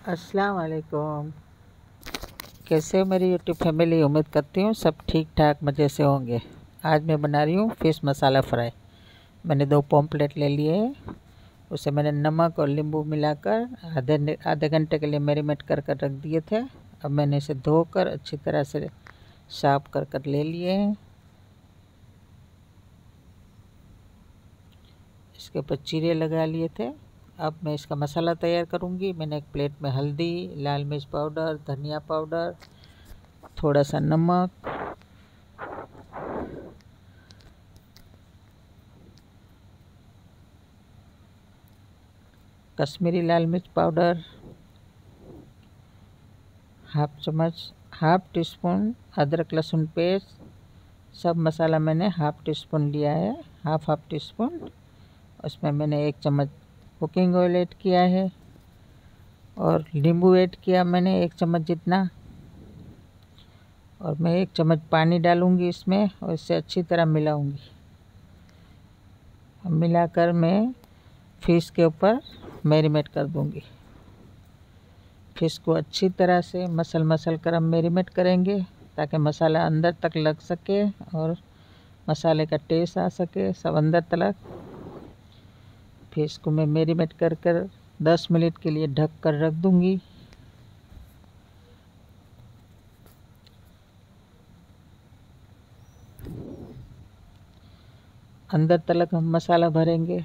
अस्सलाम वालेकुम। कैसे हो मेरी यूट्यूब फैमिली? उम्मीद करती हूँ सब ठीक ठाक मज़े से होंगे। आज मैं बना रही हूँ फ़िश मसाला फ्राई। मैंने 2 पॉम्पलेट ले लिए हैं। उसे मैंने नमक और नींबू मिलाकर आधे घंटे के लिए मैरिनेट कर रख दिए थे। अब मैंने इसे धोकर अच्छी तरह से साफ कर ले लिए हैं। इसके ऊपर चीरे लगा लिए थे। अब मैं इसका मसाला तैयार करूँगी। मैंने एक प्लेट में हल्दी, लाल मिर्च पाउडर, धनिया पाउडर, थोड़ा सा नमक, कश्मीरी लाल मिर्च पाउडर, हाफ टी स्पून अदरक लहसुन पेस्ट, सब मसाला मैंने हाफ टी स्पून लिया है, हाफ टी स्पून। उसमें मैंने 1 चम्मच कुकिंग ऑयल ऐड किया है और नींबू ऐड किया मैंने 1 चम्मच जितना। और मैं 1 चम्मच पानी डालूंगी इसमें और इसे अच्छी तरह मिलाऊंगी। मिलाकर मैं फिश के ऊपर मैरिनेट कर दूंगी। फिश को अच्छी तरह से मसल कर हम मैरिनेट करेंगे ताकि मसाला अंदर तक लग सके और मसाले का टेस्ट आ सके सब अंदर तक। फिश को मैं मैरिनेट कर 10 मिनट के लिए ढक कर रख दूंगी। अंदर तक हम मसाला भरेंगे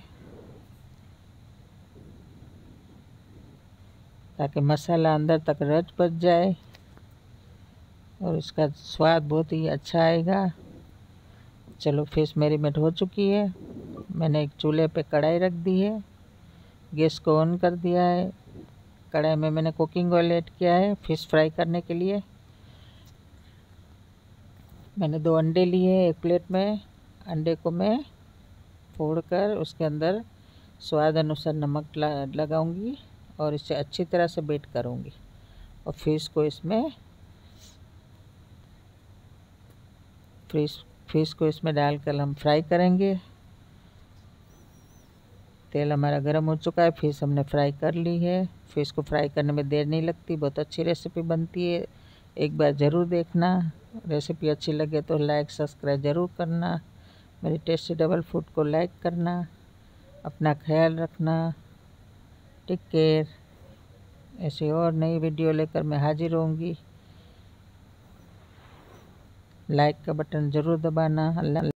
ताकि मसाला अंदर तक रच बच जाए और इसका स्वाद बहुत ही अच्छा आएगा। चलो फिश मैरिनेट हो चुकी है। मैंने एक चूल्हे पे कढ़ाई रख दी है, गैस को ऑन कर दिया है। कढ़ाई में मैंने कुकिंग ऑयल ऐड किया है फिश फ्राई करने के लिए। मैंने 2 अंडे लिए हैं एक प्लेट में। अंडे को मैं फोड़कर उसके अंदर स्वाद अनुसार नमक लगाऊंगी और इसे अच्छी तरह से बीट करूंगी और फिश को इसमें डालकर हम फ्राई करेंगे। तेल हमारा गर्म हो चुका है। फिश हमने फ्राई कर ली है। फिश को फ्राई करने में देर नहीं लगती, बहुत अच्छी रेसिपी बनती है। एक बार ज़रूर देखना। रेसिपी अच्छी लगे तो लाइक सब्सक्राइब ज़रूर करना। मेरी टेस्टी डबल फूड को लाइक करना। अपना ख्याल रखना। Take care. ऐसी और नई वीडियो लेकर मैं हाजिर होंगी। लाइक का बटन ज़रूर दबाना। अल्लाह।